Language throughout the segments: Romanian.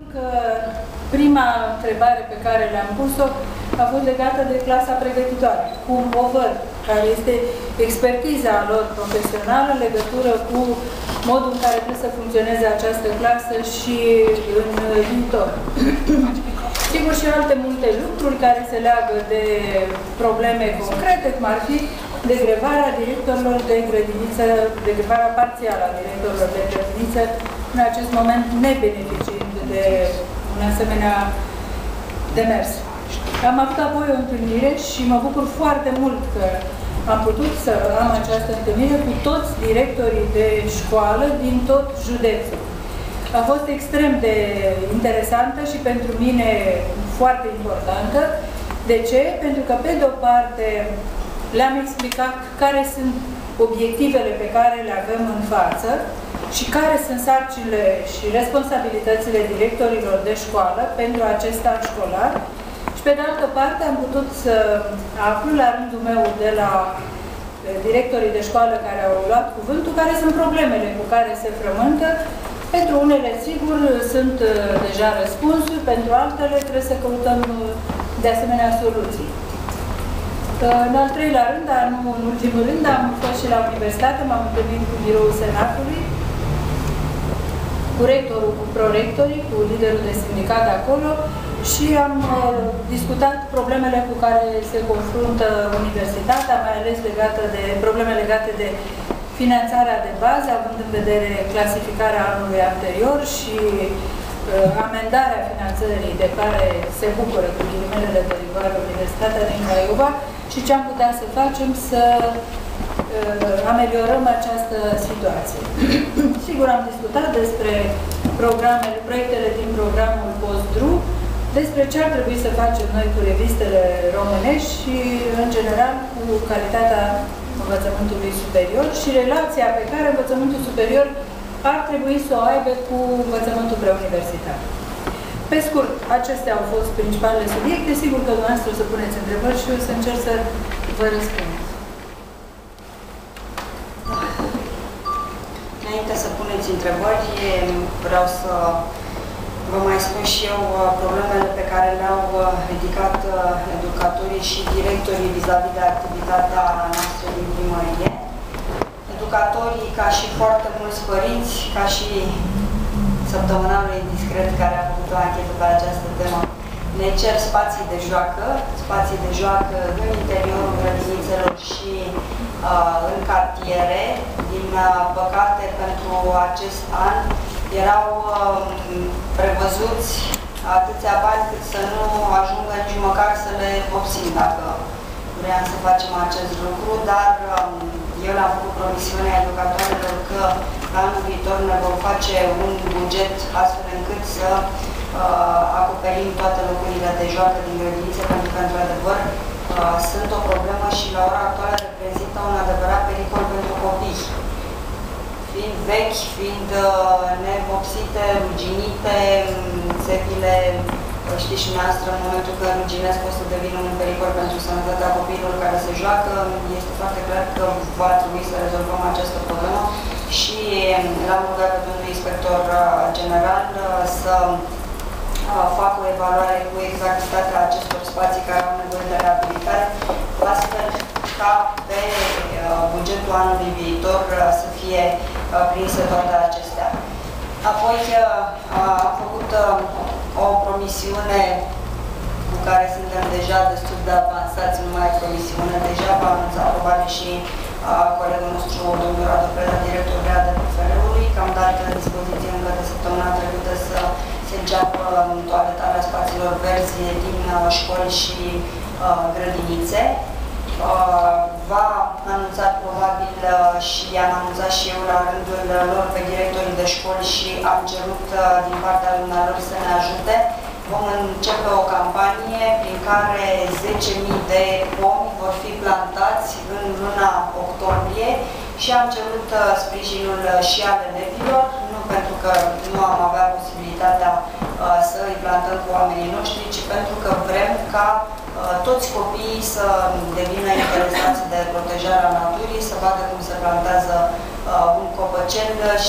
Că prima întrebare pe care le-am pus-o a fost legată de clasa pregătitoare. Cum o văd? Care este expertiza lor profesională în legătură cu modul în care trebuie să funcționeze această clasă și în viitor. Sigur, și alte multe lucruri care se leagă de probleme concrete, cum ar fi degrevarea directorilor de grădiniță, degrevarea parțială a directorilor de grădiniță, în acest moment nebeneficiind de un asemenea demers. Am avut apoi o întâlnire și mă bucur foarte mult că am putut să am această întâlnire cu toți directorii de școală din tot județul. A fost extrem de interesantă și pentru mine foarte importantă. De ce? Pentru că, pe de-o parte, le-am explicat care sunt obiectivele pe care le avem în față și care sunt sarcinile și responsabilitățile directorilor de școală pentru acest an școlar. Și pe de altă parte am putut să aflu la rândul meu de la directorii de școală care au luat cuvântul, care sunt problemele cu care se frământă. Pentru unele, sigur, sunt deja răspunsuri, pentru altele trebuie să căutăm de asemenea soluții. În al treilea rând, dar nu în ultimul rând, am fost și la universitate, m-am întâlnit cu biroul Senatului, cu rectorul, cu prorectorii, cu liderul de sindicat de acolo și am discutat problemele cu care se confruntă universitatea, mai ales probleme legate de finanțarea de bază, având în vedere clasificarea anului anterior și amendarea finanțării de care se bucură cu ghilimelele de rigoare Universitatea din Craiova și ce am putea să facem să ameliorăm această situație. Sigur, am discutat despre proiectele din programul Postdru, despre ce ar trebui să facem noi cu revistele românești și, în general, cu calitatea învățământului superior și relația pe care învățământul superior ar trebui să o aibă cu învățământul preuniversitar. Pe scurt, acestea au fost principalele subiecte. Sigur că dumneavoastră o să puneți întrebări și eu o să încerc să vă răspund. Înainte să puneți întrebări, vreau să vă mai spun și eu problemele pe care le-au ridicat educatorii și directorii vis-a-vis de activitatea noastră din primărie. Educatorii, ca și foarte mulți părinți, ca și săptămânalul Indiscret care a făcut o anchetă pe această temă, ne cer spații de joacă în interiorul grădinițelor și în cartiere. Din păcate, pentru acest an erau prevăzuți atâția bani cât să nu ajungă nici măcar să le vopsim dacă vreau să facem acest lucru, dar eu le-am făcut promisiunea educatorilor că anul viitor ne vom face un buget astfel încât să acoperim toate locurile de joacă din grădinițe, pentru că, într-adevăr, sunt o problemă și la ora actuală reprezintă un adevărat pericol pentru copii. Fiind vechi, fiind nevopsite, ruginite, țepile, știți și noastră, în momentul când ruginesc pot să devină un pericol pentru sănătatea copiilor care se joacă, este foarte clar că va trebui să rezolvăm această problemă și l-am rugat pe domnul inspector general să facă o evaluare cu exactitatea acestor spații care au nevoie de reabilitare, astfel ca pe bugetul anului viitor să fie prinse toate acestea. Apoi am făcut o promisiune cu care suntem deja destul de avansați, nu mai promisiune, deja v-am anunțat probabil și colegul nostru, domnul Radu Preda, director de PFR-ului, că am dat dispoziție încă de săptămâna trecută să se înceapă toaletarea spațiilor verzi din școli și grădinițe. Va anunța probabil și i-am anunțat și eu la rândul lor pe directorii de școli și am cerut din partea dumnealor să ne ajute. Vom începe o campanie prin care 10.000 de pomi vor fi plantați în luna octombrie și am cerut sprijinul și al elevilor, nu pentru că nu am avea posibilitatea să îi plantăm cu oamenii noștri, ci pentru că vrem ca toți copiii să devină interesați de protejarea naturii, să vadă cum se plantează un copăcel și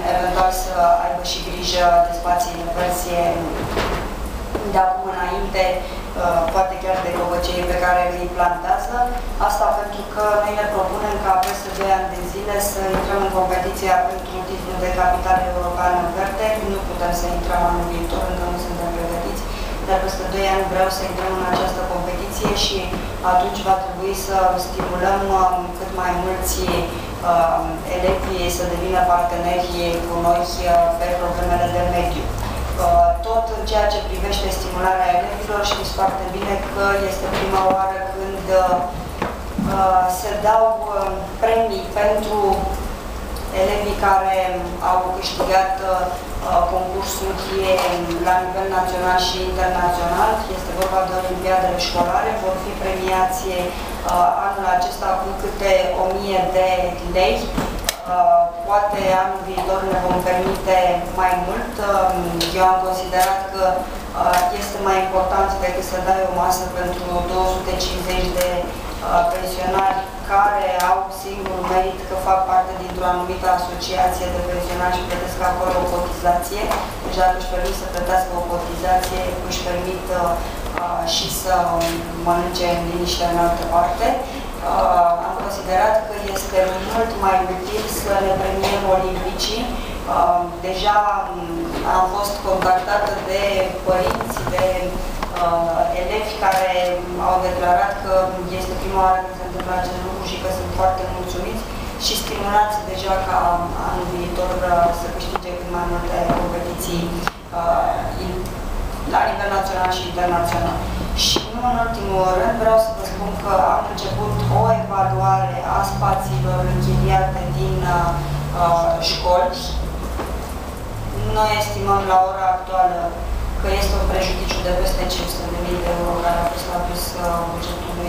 eventual să aibă și grijă de spațiile verzi de acum înainte, poate chiar de copăcei pe care îi plantează. Asta pentru că noi ne propunem ca peste 2 ani de zile să intrăm în competiția pentru titlul de capitală europeană verde. Nu putem să intrăm anul viitor, încă nu suntem pregătiți, dar peste 2 ani vreau să intrăm în această competiție și atunci va trebui să stimulăm cât mai mulți elevii să devină parteneri cu noi pe problemele de mediu. Tot în ceea ce privește stimularea elevilor, știți foarte bine că este prima oară când se dau premii pentru elevii care au câștigat concursuri la nivel național și internațional. Este vorba de olimpiadele școlare, vor fi premiați anul acesta cu câte 1000 de lei. Poate anul viitor ne vom permite mai mult. Eu am considerat că este mai important decât să dai o masă pentru 250 de pensionari care au singur merit că fac parte dintr-o anumită asociație de pensionari și plătesc acolo o cotizație. Deci dacă își permit să plătească o cotizație, își permit și să mănânce în liniște în altă parte. Am considerat că este mult mai util să ne premiem olimpicii. Deja am fost contactată de părinți, de elevi care au declarat că este prima oară când se întâmplă acest lucru și că sunt foarte mulțumiți și stimulați deja ca anul viitor să câștige cât mai multe competiții la nivel național și internațional. Și nu în ultimul rând vreau să vă spun că am început o evaluare a spațiilor închiriate din școli. Noi estimăm la ora actuală că este un prejudiciu de peste 500.000 de euro care a fost adus bugetului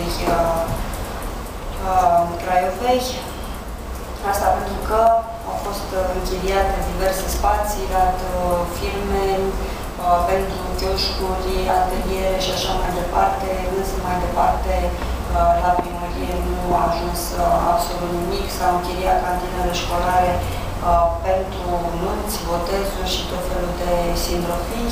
Craiovei. Asta pentru că au fost închiriate diverse spații la firme, pentru chioșcuri, ateliere și așa mai departe, însă mai departe la primărie nu a ajuns absolut nimic. S-au închiriat cantinele școlare pentru nunți, botezuri și tot felul de sindrofii.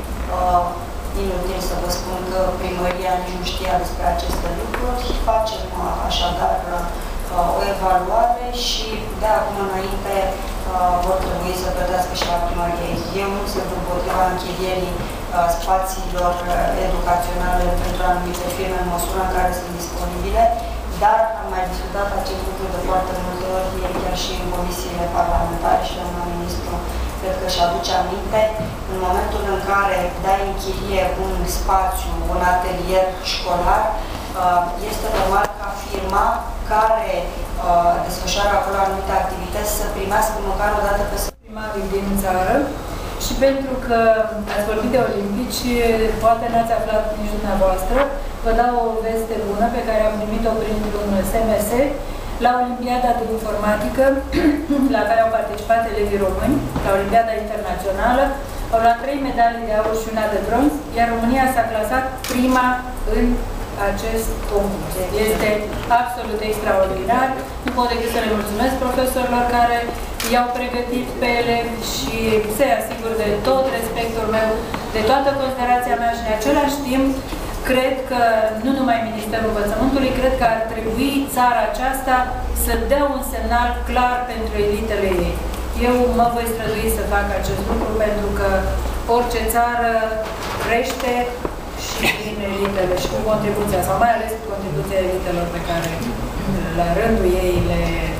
Inutil să vă spun că primăria nici nu știa despre aceste lucruri. Facem așadar o evaluare și de acum înainte vor trebui să plătească și la primărie. Eu nu sunt împotriva închirierii spațiilor educaționale pentru anumite firme în măsura în care sunt disponibile, dar am mai discutat acest lucru de foarte multe ori, chiar și în comisiile parlamentare și doamna ministru cred că își aduce aminte. În momentul în care dai în chirie un spațiu, un atelier școlar, este normal ca firma care desfășoară acolo anumite activități să primească măcar o dată pe primarii din țară. Și pentru că ați vorbit de olimpici, poate n-ați aflat nici dumneavoastră, vă dau o veste bună pe care am primit-o printr-un SMS la Olimpiada de Informatică, la care au participat elevii români, la Olimpiada Internațională. Au luat 3 medalii de aur și una de bronz, iar România s-a clasat prima în acest concurs. Este absolut extraordinar. Nu pot decât să le mulțumesc profesorilor care i-au pregătit pe elevi și să-i asigur de tot respectul meu, de toată considerația mea și în același timp cred că nu numai Ministerul Învățământului, cred că ar trebui țara aceasta să dea un semnal clar pentru elitele ei. Eu mă voi strădui să fac acest lucru pentru că orice țară crește și prin elitele și cu contribuția, sau mai ales cu contribuția elitelor pe care la rândul ei le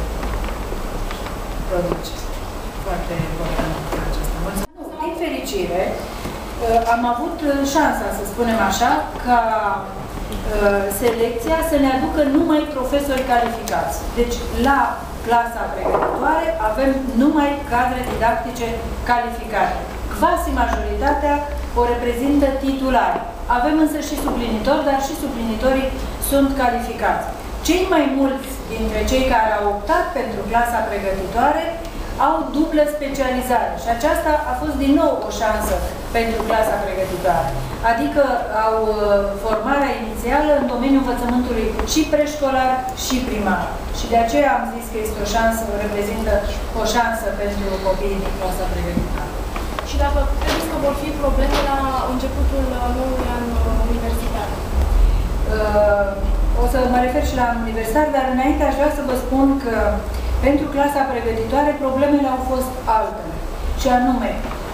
produce. Foarte important acesta. Mulțumesc. Din fericire, am avut șansa, să spunem așa, ca selecția să ne aducă numai profesori calificați. Deci, la clasa pregătitoare avem numai cadre didactice calificate. Quasi majoritatea o reprezintă titulari. Avem însă și suplinitori, dar și suplinitorii sunt calificați. Cei mai mulți dintre cei care au optat pentru clasa pregătitoare au dublă specializare și aceasta a fost din nou o șansă pentru clasa pregătitoare. Adică au formarea inițială în domeniul învățământului și preșcolar și primar. Și de aceea am zis că este o șansă, reprezintă o șansă pentru copiii din clasa pregătitoare. Și dacă credeți că vor fi probleme la începutul noului an universitar? O să mă refer și la anul universitar, dar înainte aș vrea să vă spun că pentru clasa pregătitoare problemele au fost altele. Și anume,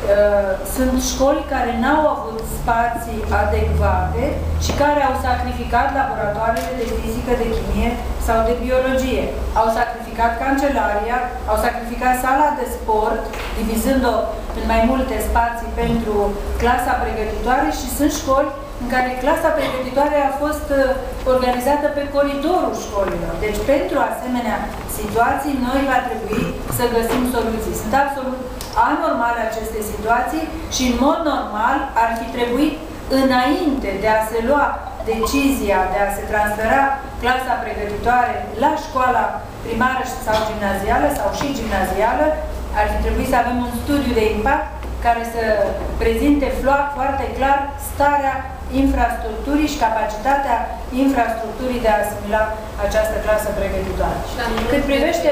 sunt școli care n-au avut spații adecvate și care au sacrificat laboratoarele de fizică, de chimie sau de biologie. Au sacrificat cancelaria, au sacrificat sala de sport, divizând-o în mai multe spații pentru clasa pregătitoare și sunt școli în care clasa pregătitoare a fost organizată pe coridorul școlilor. Deci, pentru asemenea situații, noi va trebui să găsim soluții. Sunt absolut anormale aceste situații și, în mod normal, ar fi trebuit, înainte de a se lua decizia de a se transfera clasa pregătitoare la școala primară sau gimnazială sau și gimnazială, ar fi trebuit să avem un studiu de impact care să prezinte foarte clar starea infrastructurii și capacitatea infrastructurii de a asimila această clasă pregătitoare. Cât privește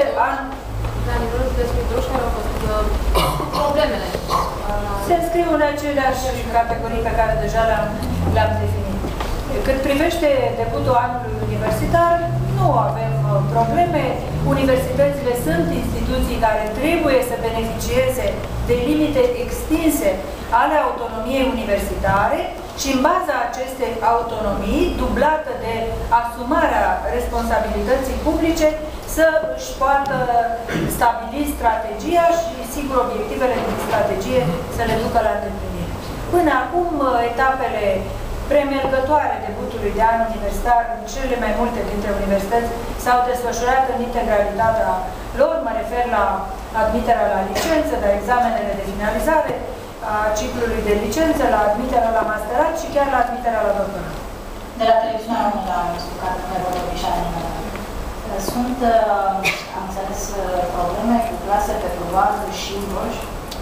la nivelul de scriitori care au fost problemele? Se înscriu în aceleași categorii pe care deja le-am definit. Cât privește debutul anului universitar, nu avem probleme. Universitățile sunt instituții care trebuie să beneficieze de limite extinse ale autonomiei universitare și în baza acestei autonomii, dublată de asumarea responsabilității publice, să își poată stabili strategia și, sigur, obiectivele din strategie să le ducă la îndeplinire. Până acum, etapele premergătoare debutului de an universitar în cele mai multe dintre universități s-au desfășurat în integralitatea lor, mă refer la admiterea la licență, la examenele de finalizare a ciclului de licență, la admiterea la masterat și chiar la admiterea la doctorat. De la televiziunea română am explicat că ne vor obișa nimeni. Sunt, am înțeles, probleme cu clase pe culoar și în Dolj?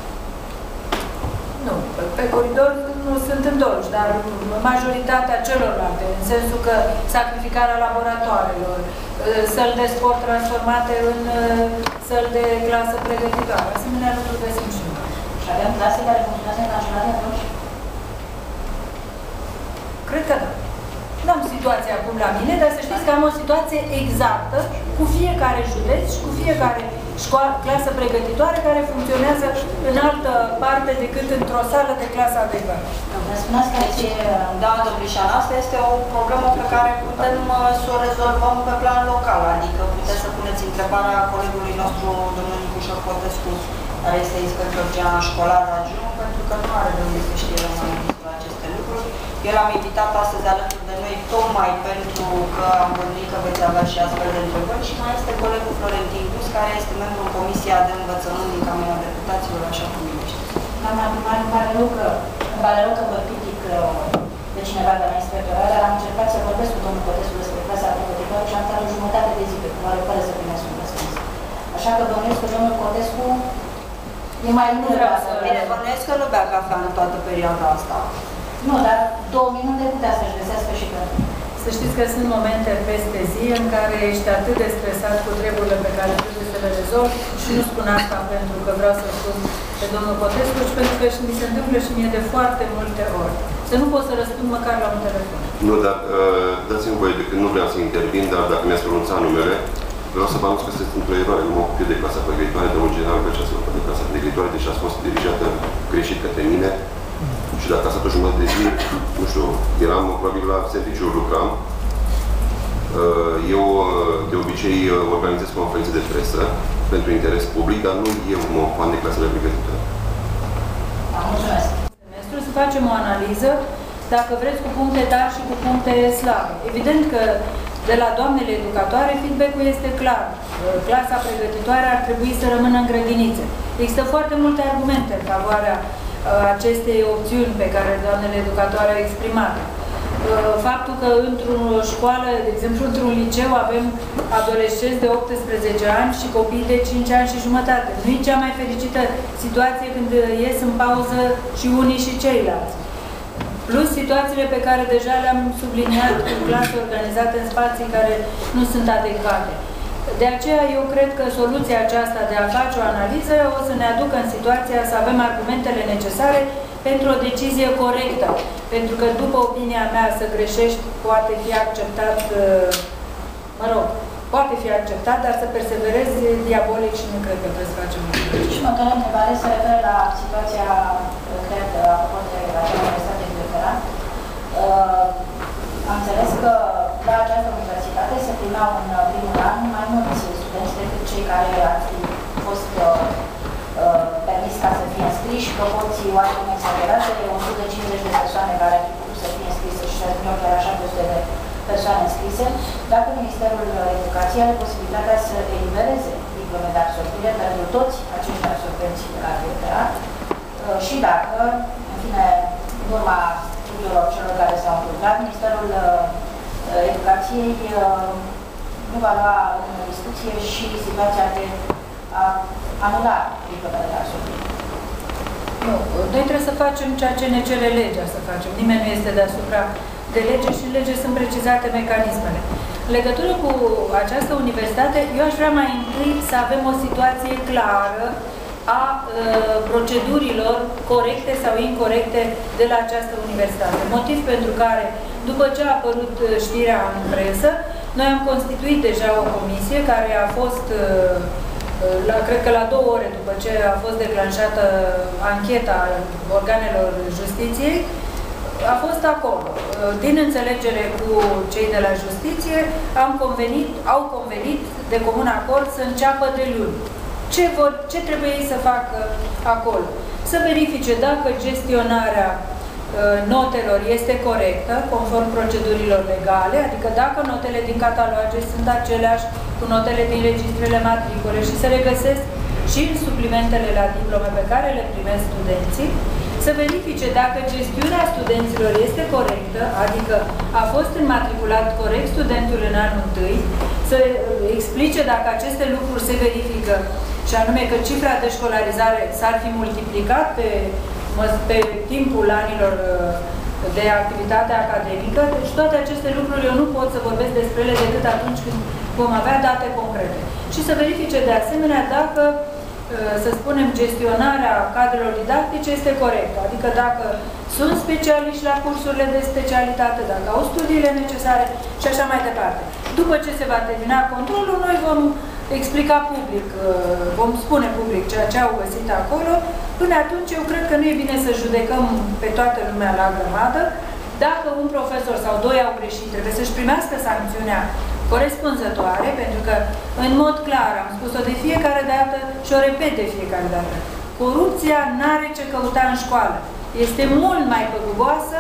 Nu, pe coridor nu sunt în Dolj, dar majoritatea celorlalte, în sensul că sacrificarea laboratoarelor, săli de sport transformate în săli de clasă pregătitoare, asemenea lucruri găsim și noi. Și avem clase care funcționează în același în Dolj? Cred că da. Nu am situația acum la mine, dar să știți că am o situație exactă cu fiecare județ și cu fiecare clasă pregătitoare care funcționează în altă parte decât într-o sală de clasă adecvată. Da, domnișoară, asta este o problemă pe care putem să o rezolvăm pe plan local, adică puteți să puneți întrebarea colegului nostru, domnul Nicușor Potescu, care este inspector general școlar adjunct, pentru că nu are de unde să știe mai despre aceste lucruri. Eu l-am invitat astăzi alături de noi tocmai pentru că am gândit că veți avea și astfel de întrebări și mai este colegul Florentin Gus, care este membru în Comisia de Învățământ din Camera Deputaților, așa cum numește. Doamna primar, îmi pare rău că vă critic pe cineva de la inspectorat, dar am încercat să vorbesc cu domnul Potescu despre clasa pregătitoare și am stat o jumătate de zi pe culoare fără să primesc un răspuns. Așa că bănuiesc că domnul Potescu e mai nervoasă. Bine, bănuiesc că nu bea cafea în toată perioada asta. Nu, dar 2 minute putea să-și găsească și pe Să știți că sunt momente peste zi în care ești atât de stresat cu treburile pe care trebuie să le rezolvi și nu spun asta pentru că vreau să spun pe domnul Potescu, ci pentru că mi se întâmplă și mie de foarte multe ori. Să nu pot să răspund măcar la un telefon. Nu, dar dați-mi voie, decât nu vreau să intervin, dar dacă mi-ați pronunțat numele, vreau să vă anunț că este într-o eroare. Nu mă ocup de clasa pregătitoare, domnul general Bercea se ocupă de clasa pregătitoare, deși a fost dirijată greșit către mine. Și dacă a stat o jumătate de zi, nu știu, eram probabil la serviciu, lucram. Eu de obicei organizez conferințe de presă pentru interes public, dar nu eu mă ocupam de clasele pregătitoare. Mulțumesc. Să facem o analiză, dacă vreți, cu puncte tari și cu puncte slabe. Evident că de la doamnele educatoare feedback-ul este clar. Clasa pregătitoare ar trebui să rămână în grădinițe. Există foarte multe argumente în favoarea acestei opțiuni pe care doamnele educatoare au exprimat. faptul că într-o școală, de exemplu într-un liceu, avem adolescenți de 18 ani și copii de 5 ani și jumătate. Nu e cea mai fericită situație când ies în pauză și unii și ceilalți. Plus situațiile pe care deja le-am subliniat cu clase organizate în spații care nu sunt adecvate. De aceea eu cred că soluția aceasta de a face o analiză o să ne aducă în situația să avem argumentele necesare pentru o decizie corectă. Pentru că, după opinia mea, să greșești poate fi acceptat, poate fi acceptat, dar să perseverezi diabolic și nu cred că trebuie să facem lucruri. Și următoarea întrebare se referă la situația, cred, apropo de acea universitate de doctorat. Am înțeles că la această universitate se primeau în primul an mai mulți studenți decât cei care ar fi fost permis ca să fie înscriși, proporții oarecum exagerate, 150 de persoane care ar fi putut să fie înscrise și chiar așa 200 de persoane înscrise, dacă Ministerul Educației are posibilitatea să elibereze diplome de absorbire pentru toți acești absolvenți de la doctorat și dacă, în fine, în urma tuturor celor care s-au întâmplat, Ministerul Educației nu va lua în discuție și situația de a anula diplomele de absorbire. Nu, noi trebuie să facem ceea ce ne cere legea să facem. Nimeni nu este deasupra de lege și în lege sunt precizate mecanismele. În legătură cu această universitate, eu aș vrea mai întâi să avem o situație clară a procedurilor corecte sau incorrecte de la această universitate. Motiv pentru care, după ce a apărut știrea în presă, noi am constituit deja o comisie care a fost, cred că la 2 ore după ce a fost declanșată ancheta organelor justiției, a fost acolo. Din înțelegere cu cei de la justiție, au convenit de comun acord să înceapă de luni. Ce trebuie ei să facă acolo? Să verifice dacă gestionarea notelor este corectă, conform procedurilor legale, adică dacă notele din cataloage sunt aceleași cu notele din registrele matricole și se regăsesc și în suplimentele la diplome pe care le primesc studenții, să verifice dacă gestiunea studenților este corectă, adică a fost înmatriculat corect studentul în anul 1, să explice dacă aceste lucruri se verifică, și anume că cifra de școlarizare s-ar fi multiplicat pe timpul anilor de activitate academică. Deci toate aceste lucruri eu nu pot să vorbesc despre ele decât atunci când vom avea date concrete. Și să verifice de asemenea dacă, să spunem, gestionarea cadrelor didactice este corectă. Adică dacă sunt specialiști la cursurile de specialitate, dacă au studiile necesare și așa mai departe. După ce se va termina controlul, noi vom explica public, vom spune public ceea ce au găsit acolo. Până atunci, eu cred că nu e bine să judecăm pe toată lumea la grămadă. Dacă un profesor sau 2 au greșit, trebuie să-și primească sancțiunea corespunzătoare, pentru că, în mod clar, am spus-o de fiecare dată și o repet de fiecare dată, corupția n-are ce căuta în școală. Este mult mai păguboasă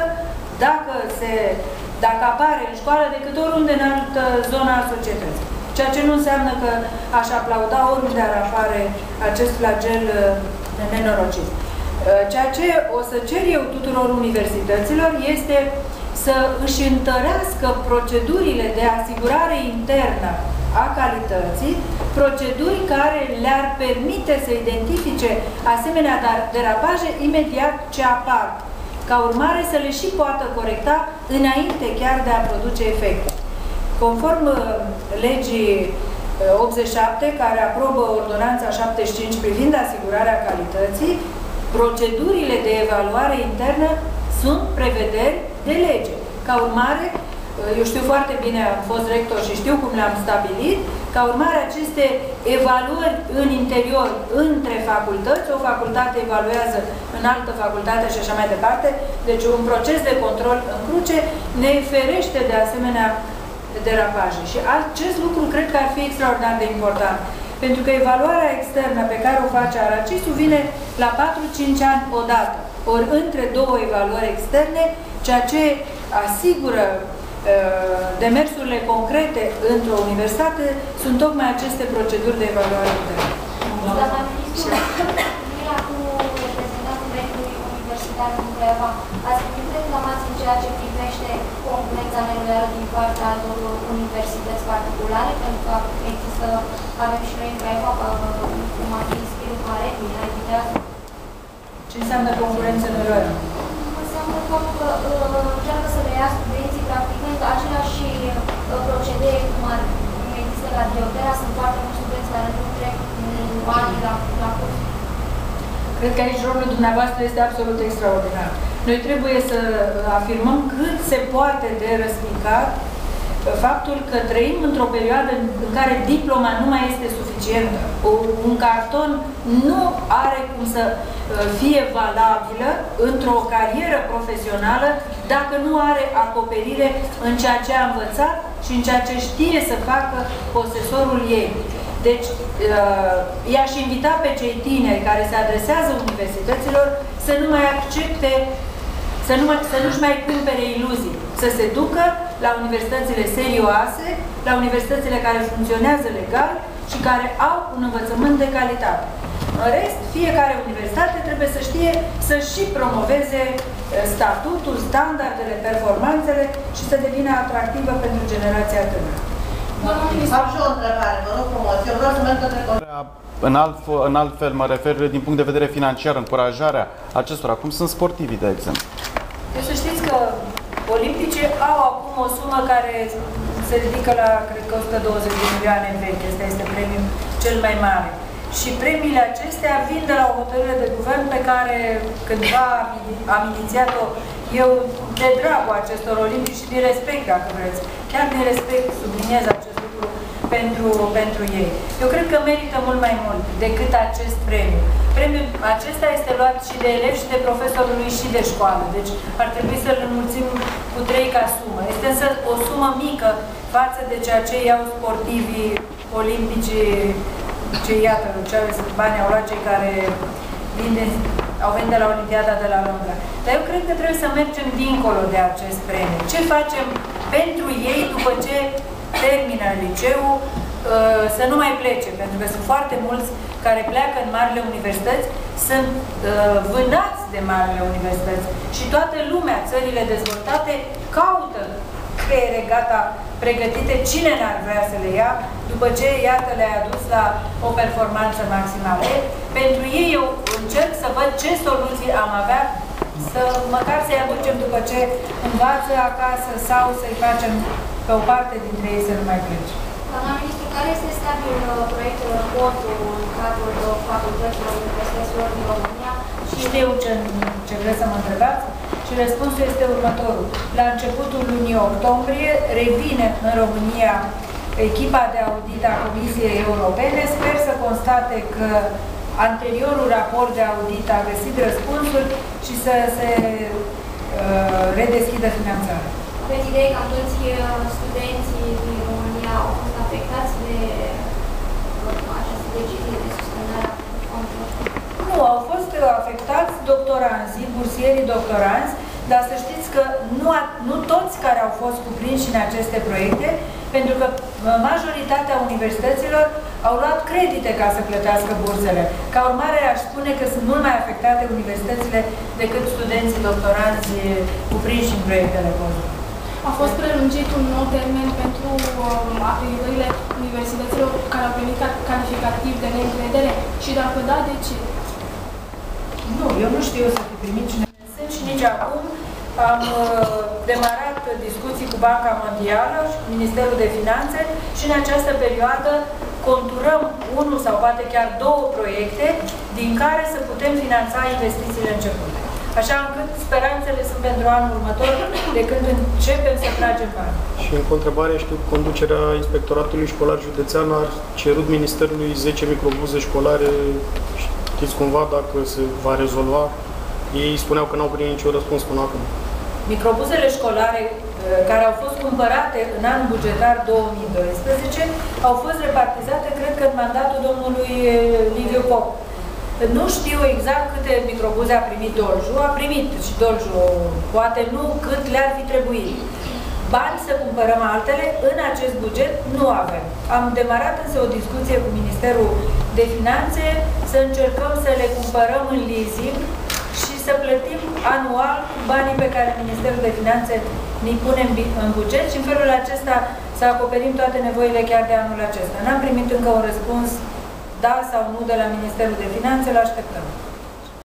dacă apare în școală decât oriunde în altă zonă a societății. Ceea ce nu înseamnă că aș aplauda oriunde ar apare acest flagel nenorocit. Ceea ce o să cer eu tuturor universităților este să își întărească procedurile de asigurare internă a calității, proceduri care le-ar permite să identifice asemenea derapaje imediat ce apar, ca urmare să le și poată corecta înainte chiar de a produce efecte. Conform legii 87, care aprobă ordonanța 75 privind asigurarea calității, procedurile de evaluare internă sunt prevederi de lege. Ca urmare, eu știu foarte bine, am fost rector și știu cum le-am stabilit, ca urmare aceste evaluări în interior, între facultăți, o facultate evaluează în altă facultate și așa mai departe, deci un proces de control în cruce ne ferește de asemenea derapaje. Și acest lucru cred că ar fi extraordinar de important. Pentru că evaluarea externă pe care o face ARACIS-ul vine la 4-5 ani odată. Ori între 2 evaluări externe, ceea ce asigură demersurile concrete într-o universitate sunt tocmai aceste proceduri de evaluare internă. Doamna ministru, cu reprezentanții mediului universitar din Craiova, ați venit reclamații ceea ce privește concurența neloială din partea altor universități particulare, pentru că există, avem și noi în Craiova, cum ar fi Spiritul Academiei, Arhitează. Ce înseamnă concurență neloială? Înseamnă faptul că încearcă să le ia studenții practicând același procedee cum ar există la Diopera. Sunt foarte mulți studenți care nu trec ani la curs. Cred că aici rolul dumneavoastră este absolut extraordinar. Noi trebuie să afirmăm cât se poate de răspicat faptul că trăim într-o perioadă în care diploma nu mai este suficientă. Un carton nu are cum să fie valabilă într-o carieră profesională dacă nu are acoperire în ceea ce a învățat și în ceea ce știe să facă posesorul ei. Deci, i-aș invita pe cei tineri care se adresează universităților să nu mai accepte, să nu-și mai cumpere iluzii, să se ducă la universitățile serioase, la universitățile care funcționează legal și care au un învățământ de calitate. În rest, fiecare universitate trebuie să știe să și promoveze statutul, standardele, performanțele și să devină atractivă pentru generația tânără. Am și o întrebare, vă rog frumos. Eu vreau să merg către în alt fel mă refer din punct de vedere financiar, încurajarea acestora, cum sunt sportivii, de exemplu. Deci să știți că olimpicii au acum o sumă care se ridică la, cred că 120 de milioane în vechi. Asta este premiul cel mai mare. Și premiile acestea vin de la o hotărâre de guvern pe care cândva am inițiat-o eu de dragul acestor olimpici și din respect, dacă vreți. Chiar din respect subliniez acest lucru pentru ei. Eu cred că merită mult mai mult decât acest premiu. Premiul acesta este luat și de elevi și de profesorului și de școală. Deci ar trebui să-l înmulțim cu 3 ca sumă. Este însă o sumă mică față de ceea ce iau sportivii olimpici, ce iată, ce bani au luat cei care au venit de la Olimpiada de la Londra. Dar eu cred că trebuie să mergem dincolo de acest premiu. Ce facem pentru ei după ce termină liceul, să nu mai plece, pentru că sunt foarte mulți care pleacă în marile universități, sunt vânați de marile universități și toată lumea, țările dezvoltate, caută creiere gata, pregătite, cine n-ar vrea să le ia, după ce, iată, le-a adus la o performanță maximală. Pentru ei eu încerc să văd ce soluții am avea, să măcar să-i aducem după ce învață acasă sau să-i facem pe o parte dintre ei să nu mai plece. Doamna ministru, care este stadiul proiectului raportul în cadrul facultăților universităților din România? Știu ce vreți să mă întrebați și răspunsul este următorul. La începutul lunii octombrie revine în România echipa de audit a Comisiei Europene. Sper să constate că anteriorul raport de audit a găsit răspunsuri și să se redeschidă finanțarea. Aveți idee că toți studenții din România au fost afectați de această decizie de suspendare a fondurilor? Nu, au fost afectați doctoranții, bursierii doctoranți, dar să știți că nu toți care au fost cuprinși în aceste proiecte, pentru că majoritatea universităților au luat credite ca să plătească bursele. Ca urmare, aș spune că sunt mult mai afectate universitățile decât studenții doctoranți cuprinși în proiectele COSME. A fost prelungit un nou termen pentru aplicările universităților care au primit calificativ de neîncredere și dacă da, de ce? Nu, eu nu știu să fi primit cine sunt și nici acum. Am demarat discuții cu Banca Mondială și cu Ministerul de Finanțe și în această perioadă conturăm unul sau poate chiar 2 proiecte din care să putem finanța investițiile începute. Așa încât speranțele sunt pentru anul următor, de când începem să tragem bani. Și încă o întrebare, știu, conducerea Inspectoratului Școlar Județean a cerut Ministerului 10 microbuze școlare. Știți cumva dacă se va rezolva? Ei spuneau că n-au primit niciun răspuns până acum. Microbuzele școlare care au fost cumpărate în anul bugetar 2012 au fost repartizate, cred că în mandatul domnului Liviu Pop. Nu știu exact câte microbuze a primit Dolju. A primit și Dolju, poate nu cât le-ar fi trebuit. Bani să cumpărăm altele, în acest buget nu avem. Am demarat însă o discuție cu Ministerul de Finanțe să încercăm să le cumpărăm în leasing și să plătim anual cu banii pe care Ministerul de Finanțe ne-i pune în buget și în felul acesta să acoperim toate nevoile chiar de anul acesta. N-am primit încă un răspuns da sau nu de la Ministerul de Finanțe, îl așteptăm.